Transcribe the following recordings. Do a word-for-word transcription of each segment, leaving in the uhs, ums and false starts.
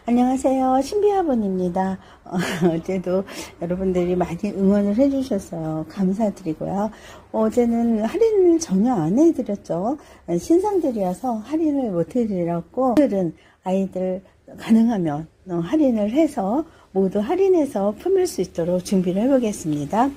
안녕하세요. 신비아본입니다. 어, 어제도 여러분들이 많이 응원을 해주셨어요. 감사드리고요. 어제는 할인을 전혀 안 해드렸죠. 신상들이어서 할인을 못 해드렸고, 오늘은 아이들 가능하면 할인을 해서 모두 할인해서 품을 수 있도록 준비를 해보겠습니다.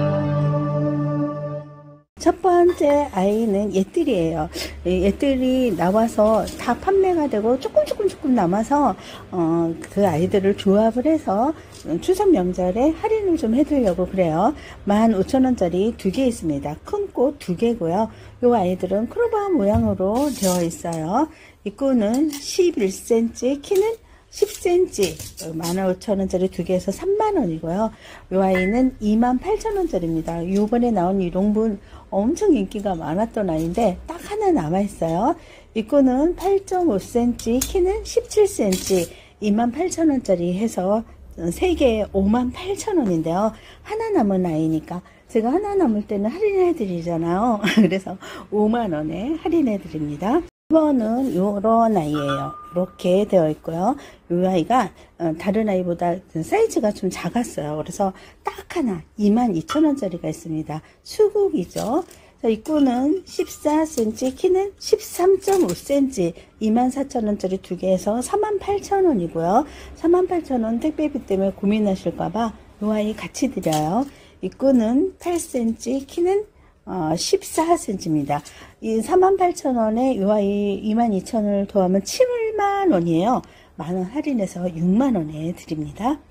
첫 번째 아이는 얘들이에요. 얘들이 나와서 다 판매가 되고 조금 조금 조금 남아서 어, 그 아이들을 조합을 해서 추석 명절에 할인을 좀 해드리려고 그래요. 만 오천 원짜리 두 개 있습니다. 큰 꽃 두 개고요. 이 아이들은 크로바 모양으로 되어 있어요. 입구는 십일 센티미터, 키는 십 센티미터, 만 오천 원짜리 두 개에서 삼만 원이고요. 이 아이는 이만 팔천 원짜리입니다. 이번에 나온 이 롱분 엄청 인기가 많았던 아이인데 딱 하나 남아있어요. 입구는 팔 점 오 센티미터, 키는 십칠 센티미터, 이만 팔천 원짜리 해서 세 개에 오만 팔천 원인데요. 하나 남은 아이니까 제가 하나 남을 때는 할인해 드리잖아요. 그래서 오만 원에 할인해 드립니다. 이 번은 요런 아이예요. 이렇게 되어 있고요. 이 아이가 다른 아이보다 사이즈가 좀 작았어요. 그래서 딱 하나 이만 이천 원짜리가 있습니다. 수국이죠. 입구는 십사 센티미터, 키는 십삼 점 오 센티미터, 이만 사천 원짜리 두 개에서 사만 팔천 원이고요. 사만 팔천 원 택배비 때문에 고민하실까봐 이 아이 같이 드려요. 입구는 팔 센티미터, 키는 어, 십사 센티미터입니다. 이 사만 팔천 원에 이 아이 이만 이천 원을 더하면 칠만 원이에요. 만 원 할인해서 육만 원에 드립니다.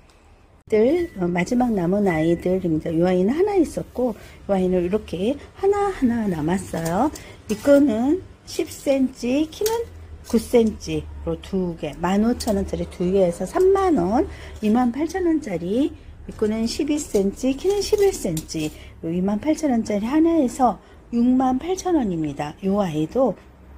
들 어, 마지막 남은 아이들입니다. 이 아이는 하나 있었고 이 아이는 이렇게 하나하나 남았어요. 이거는 십 센티미터, 키는 구 센티미터로 두 개, 만 오천 원짜리 두 개에서 삼만 원, 이만 팔천 원짜리 입구는 십이 센티미터, 키는 십일 센티미터, 이만 팔천 원짜리 하나에서 육만 팔천 원입니다. 이 아이도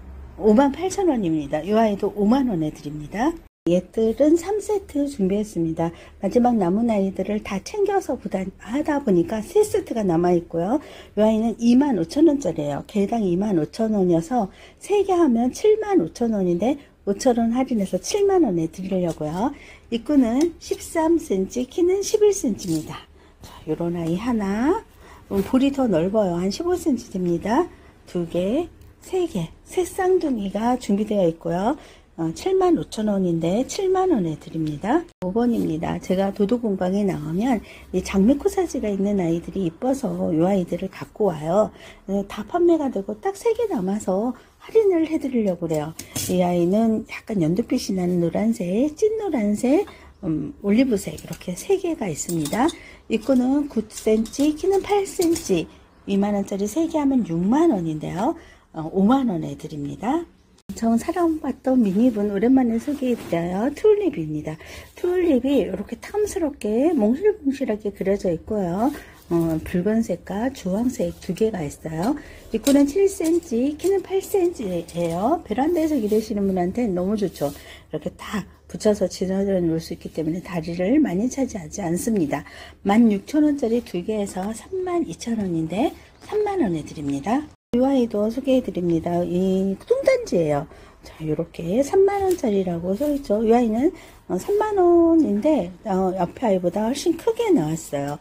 오만 팔천 원입니다. 이 아이도 오만 원에 드립니다. 얘들은 삼 세트 준비했습니다. 마지막 남은 아이들을 다 챙겨서 하다 보니까 세 세트가 남아 있고요. 이 아이는 이만 오천 원짜리예요. 개당 이만 오천 원이어서 세 개 하면 칠만 오천 원인데 오천 원 할인해서 칠만 원에 드리려고요. 입구는 십삼 센티미터, 키는 십일 센티미터입니다. 자, 요런 아이 하나, 볼이 더 넓어요. 한 십오 센티미터 됩니다. 두 개, 세 개, 새 쌍둥이가 준비되어 있고요. 어, 칠만 오천 원인데 칠만 원에 드립니다. 오 번입니다. 제가 도도공방에 나오면 이 장미코사지가 있는 아이들이 이뻐서 이 아이들을 갖고 와요. 다 판매가 되고 딱 세 개 남아서 할인을 해드리려고 그래요. 이 아이는 약간 연두빛이 나는 노란색, 찐 노란색, 음, 올리브색 이렇게 세 개가 있습니다. 입구는 구 센티미터, 키는 팔 센티미터, 이만 원짜리 세 개 하면 육만 원인데요. 어, 오만 원에 드립니다. 엄청 사랑받던 미니분 오랜만에 소개해드려요. 튤립입니다. 튤립이 이렇게 탐스럽게 몽실몽실하게 그려져 있고요. 어, 붉은색과 주황색 두 개가 있어요. 입구는 칠 센티미터, 키는 팔 센티미터예요. 베란다에서 기르시는 분한테 너무 좋죠. 이렇게 딱 붙여서 지너져 놓을 수 있기 때문에 다리를 많이 차지하지 않습니다. 만 육천 원짜리 두 개에서 삼만 이천 원인데 삼만 원에 드립니다. 이 아이도 소개해 드립니다. 이 뚱단지예요. 자, 요렇게 삼만 원짜리라고 써있죠. 이 아이는 삼만 원인데 어, 옆에 아이보다 훨씬 크게 나왔어요.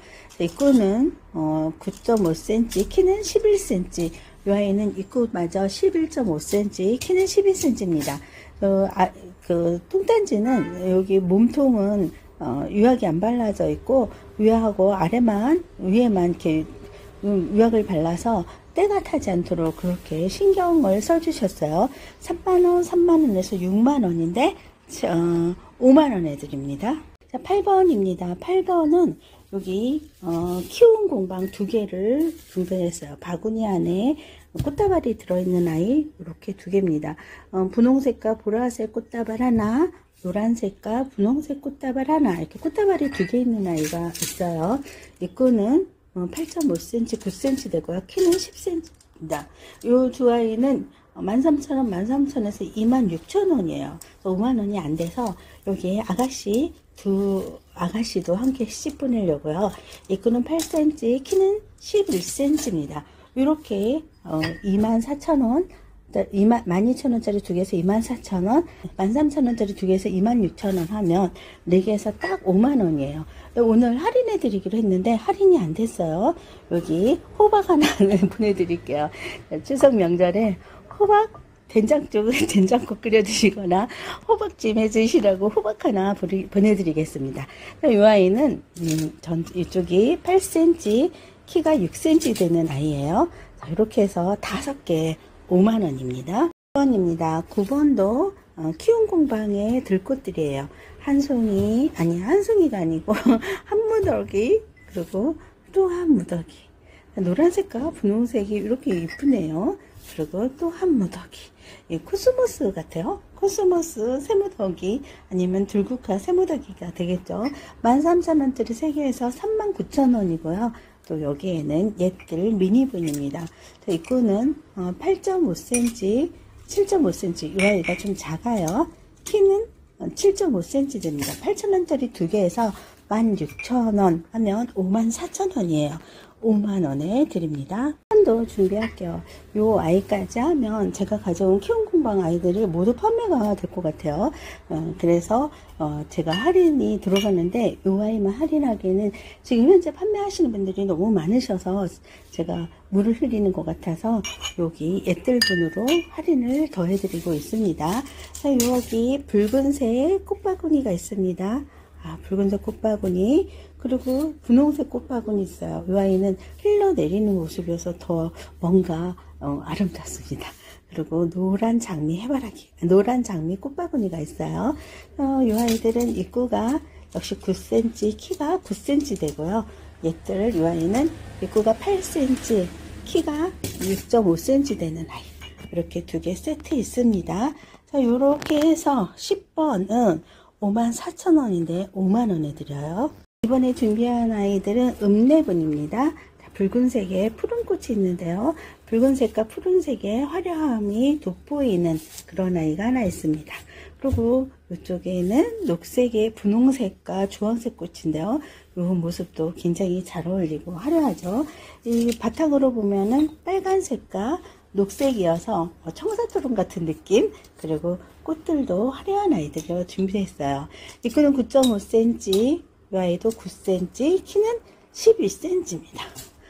입구는 어, 구 점 오 센티미터, 키는 십일 센티미터. 이 아이는 입구마저 십일 점 오 센티미터, 키는 십이 센티미터입니다. 어, 아, 그 뚱단지는 여기 몸통은 어, 유약이 안 발라져 있고 위하고 아래만 위에만 이렇게 유약을 발라서 때가 타지 않도록 그렇게 신경을 써주셨어요. 삼만 원, 삼만 원에서 육만 원인데 어, 오만 원에 드립니다. 자, 팔 번입니다. 팔 번은 여기 어, 키운 공방 두 개를 준비했어요. 바구니 안에 꽃다발이 들어있는 아이 이렇게 두 개입니다. 어, 분홍색과 보라색 꽃다발 하나, 노란색과 분홍색 꽃다발 하나, 이렇게 꽃다발이 두 개 있는 아이가 있어요. 입구는 팔 점 오 센티미터, 구 센티미터 되고요. 키는 십 센티미터입니다. 이 두 아이는 만 삼천 원, 만 삼천 원에서 이만 육천 원이에요. 오만 원이 안 돼서 여기에 아가씨 두 아가씨도 함께 씩 보내려고요. 입구는 팔 센티미터, 키는 십일 센티미터입니다. 이렇게 어, 이만 사천 원, 만 이천 원짜리 두 개에서 이만 사천 원, 만 삼천 원짜리 두 개에서 이만 육천 원 하면 네 개에서 딱 오만 원이에요. 오늘 할인해 드리기로 했는데 할인이 안 됐어요. 여기 호박 하나 보내드릴게요. 추석 명절에 호박 된장국, 된장국 끓여 드시거나 호박찜 해 드시라고 호박 하나 보내드리겠습니다. 이 아이는 음, 전, 이쪽이 팔 센티미터, 키가 육 센티미터 되는 아이예요. 자, 이렇게 해서 다섯 개 오만 원입니다. 구 번입니다. 구 번도 어, 키움 공방의 들꽃들이에요. 한 송이, 아니 한 송이가 아니고 한 무더기, 그리고 또 한 무더기. 노란색과 분홍색이 이렇게 이쁘네요. 그리고 또 한 무더기. 예, 코스모스 같아요. 코스모스 세무더기 아니면 들국화 세무더기가 되겠죠. 만 삼천 원짜리 세 개에서 삼만 구천 원이고요. 또 여기에는 옛들 미니분입니다. 입구는 어, 팔 점 오 센티미터, 칠 점 오 센티미터. 이 아이가 좀 작아요. 키는 칠 점 오 센티미터 됩니다. 팔천 원짜리 두 개에서 만 육천 원 하면 오만 사천 원이에요. 오만 원에 드립니다. 도 준비할게요. 요 아이까지 하면 제가 가져온 키움 공방 아이들이 모두 판매가 될 것 같아요. 어, 그래서 어, 제가 할인이 들어가는데 요 아이만 할인하기에는 지금 현재 판매하시는 분들이 너무 많으셔서 제가 물을 흐리는 것 같아서 여기 옛들분으로 할인을 더 해드리고 있습니다. 자, 여기 붉은색 꽃바구니가 있습니다. 아, 붉은색 꽃바구니, 그리고 분홍색 꽃바구니 있어요. 이 아이는 흘러내리는 모습이어서 더 뭔가 어, 아름답습니다. 그리고 노란 장미 해바라기, 노란 장미 꽃바구니가 있어요. 어, 이 아이들은 입구가 역시 구 센티미터, 키가 구 센티미터 되고요. 얘들 이 아이는 입구가 팔 센티미터, 키가 육 점 오 센티미터 되는 아이. 이렇게 두 개 세트 있습니다. 자, 요렇게 해서 십 번은 오만 사천 원인데 오만 원에 드려요. 이번에 준비한 아이들은 읍내분입니다. 붉은색에 푸른 꽃이 있는데요. 붉은색과 푸른색의 화려함이 돋보이는 그런 아이가 하나 있습니다. 그리고 이쪽에는 녹색의 분홍색과 주황색 꽃인데요. 이 모습도 굉장히 잘 어울리고 화려하죠. 이 바탕으로 보면은 빨간색과 녹색이어서 청사초롱 같은 느낌, 그리고 꽃들도 화려한 아이들을 준비했어요. 입구는 구 점 오 센티미터, 이 아이도 구 센티미터, 키는 십일 센티미터입니다.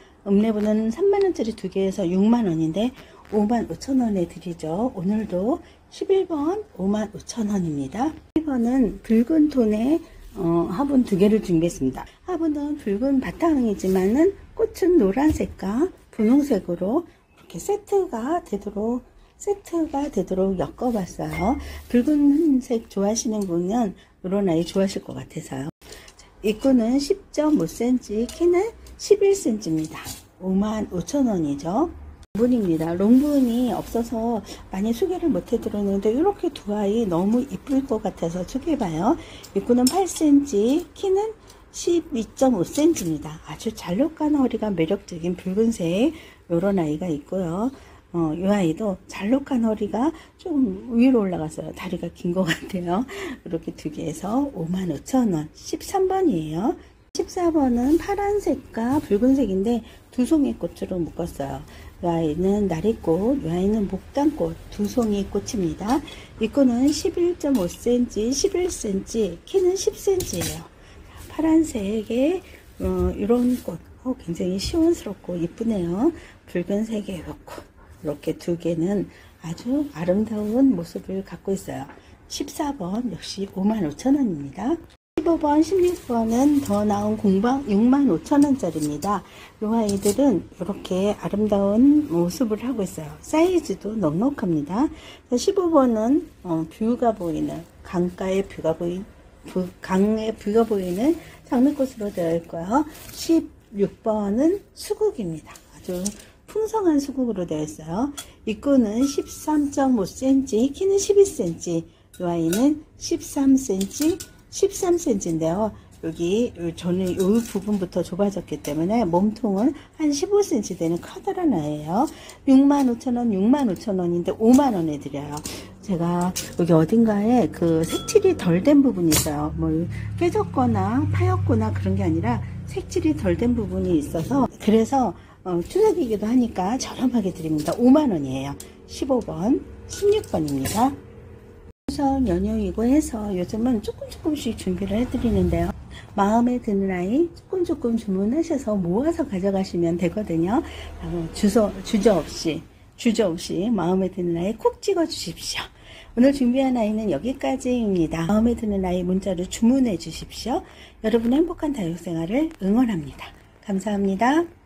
읍내분은 삼만 원짜리 두 개에서 육만 원인데 오만 오천 원에 드리죠. 오늘도 십일 번 오만 오천 원입니다. 일 번은 붉은 톤의 어, 화분 두 개를 준비했습니다. 화분은 붉은 바탕이지만은 꽃은 노란색과 분홍색으로 이렇게 세트가 되도록 세트가 되도록 엮어봤어요. 붉은색 좋아하시는 분은 이런 아이 좋아하실 것 같아서요. 입구는 십 점 오 센티미터, 키는 십일 센티미터입니다. 오만 오천 원이죠. 롱분입니다. 롱분이 없어서 많이 소개를 못 해드렸는데 이렇게 두 아이 너무 이쁠 것 같아서 소개해봐요. 입구는 팔 센티미터, 키는 십이 점 오 센티미터입니다. 아주 잘록한 허리가 매력적인 붉은색 이런 아이가 있고요. 어, 이 아이도 잘록한 허리가 좀 위로 올라갔어요. 다리가 긴 것 같아요. 이렇게 두 개에서 오만 오천 원. 십삼 번이에요. 십사 번은 파란색과 붉은색인데 두 송이 꽃으로 묶었어요. 이 아이는 나리꽃, 이 아이는 목단꽃, 두 송이 꽃입니다. 입구는 십일 점 오 센티미터, 십일 센티미터, 키는 십 센티미터예요. 파란색의 어, 이런 꽃, 어, 굉장히 시원스럽고 이쁘네요. 붉은색의 이 꽃. 이렇게 두 개는 아주 아름다운 모습을 갖고 있어요. 십사 번 역시 오만 오천 원입니다. 십오 번, 십육 번은 더 나은 공방 육만 오천 원짜리입니다. 이 아이들은 이렇게 아름다운 모습을 하고 있어요. 사이즈도 넉넉합니다. 십오 번은 어, 뷰가 보이는, 강가의 뷰가 보이는, 강의 뷰가 보이는 장미꽃으로 되어 있고요. 십육 번은 수국입니다. 아주 풍성한 수국으로 되어 있어요. 입구는 십삼 점 오 센티미터, 키는 십이 센티미터, 이 아이는 십삼 센티미터, 십삼 센티미터인데요. 여기 저는 이 부분부터 좁아졌기 때문에 몸통은 한 십오 센티미터 되는 커다란 아이예요. 육만 오천 원, 육만 오천 원인데 오만 원에 드려요. 제가 여기 어딘가에 그 색칠이 덜 된 부분이 있어요. 뭐 깨졌거나 파였거나 그런 게 아니라 색칠이 덜 된 부분이 있어서, 그래서 어, 추석이기도 하니까 저렴하게 드립니다. 오만 원이에요. 십오 번, 십육 번입니다. 추석 연휴이고 해서 요즘은 조금 조금씩 준비를 해드리는데요. 마음에 드는 아이 조금 조금 주문하셔서 모아서 가져가시면 되거든요. 주소, 주저 없이 주저 없이 마음에 드는 아이 콕 찍어 주십시오. 오늘 준비한 아이는 여기까지입니다. 마음에 드는 아이 문자로 주문해 주십시오. 여러분의 행복한 다육생활을 응원합니다. 감사합니다.